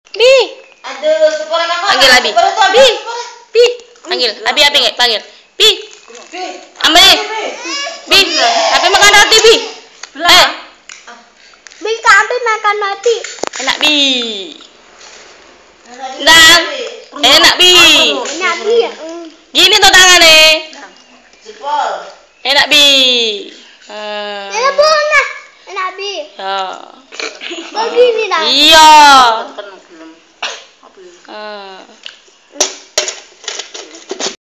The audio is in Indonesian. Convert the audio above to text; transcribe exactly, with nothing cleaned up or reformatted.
Bi. Aduh, sepora kakak. Panggil Abi. Bi. Bi. Panggil. Abi Abi nggak panggil. Bi. Ambil. Bi. Abi makan roti Bi. Eh. Bi Abi makan roti. Enak Bi. Nang. Enak Bi. Enak Bi. Gini tuh tangannya. Jempol. Enak Bi. Hmm. Enak bona. Enak Bi. Ya. Begini dah. Iya. Hmm.